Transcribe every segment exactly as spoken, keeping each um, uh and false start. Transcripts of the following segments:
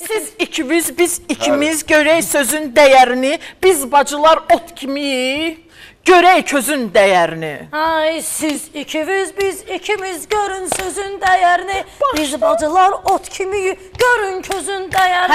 Siz ikimiz, biz ikimiz görək sözün dəyərini, biz bacılar ot kimi görək közün dəyərini. Ay siz ikimiz, biz ikimiz görün sözün dəyərini, biz bacılar ot kimi görün közün dəyərini.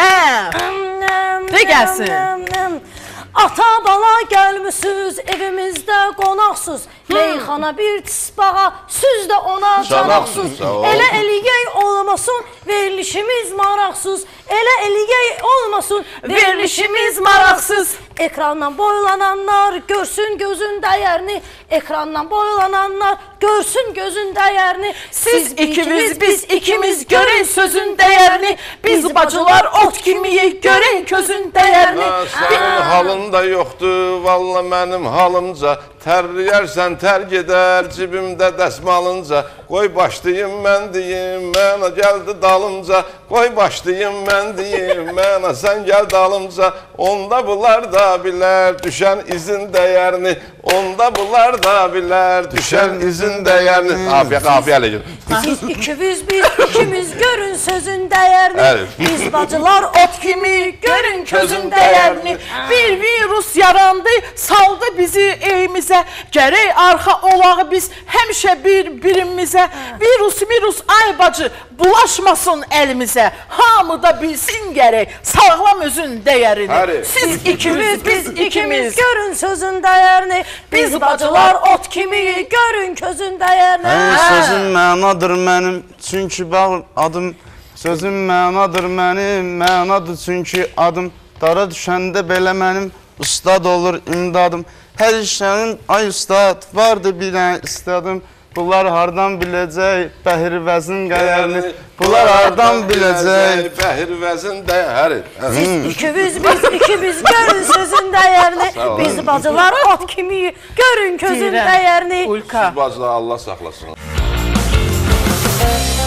Hə, de gəlsin. Ata bala gəlmişsiniz, evimizdə qonaqsız. Meyxana bir tisbağa, süz də ona canaqsız. Elə eliyək olmasın, verilişimiz maraqsız. Elə eliyək olmasın, verilişimiz maraqsız. Ekrandan boylananlar görsün gözün dəyərini, ekrandan boylananlar görsün gözün dəyərini. Siz ikimiz, biz ikimiz görək sözün dəyərini, biz bacılar ot kimi görək közün dəyərini. Sənin halın da yoxdur, valla mənim halımca. Tərləyərsən tər gedər, cibimdə dəsmalınca. Qoy başlayım mən deyim, mənə gəldi dalımca. Qoy başlayım mən deyim, mənə sən gəl dalımca. Onda bunlar da bilər düşən izin dəyərini. Onda bunlar da bilər düşən izin dəyərini. Afiyə, afiyə elə gir. Siz ikimiz, biz ikimiz görün sözün dəyərini. Biz bacılar ot kimi görün közün dəyərini. Bir virus yarandı, saldı bizi evimizə. Gərək arxa olağı biz həmişə bir-birimizə. Virus, virus, ay bacı, bulaşmasın əlimizə. Hamı da bilsin gərək, sağlam özün dəyərini. Siz ikimiz, biz ikimiz görün sözün dəyərini. Biz bacılar ot kimi görün közün dəyərini. Sözün mənadır mənim, çünki bağ adım. Sözün mənadır mənim, mənadır çünki adım. Dara düşəndə belə mənim, ustad olur imdadım. Hər işlərin ay ustad, vardı bir dənə istadım. Bunlar hardan biləcək bəhir vəzin dəyərini. Bunlar hardan biləcək bəhir vəzin dəyərini. Siz ikimiz, biz ikimiz görün sözün dəyərini. Biz bacılar ot kimi görün közün dəyərini. Siz bacılar Allah saxlasın.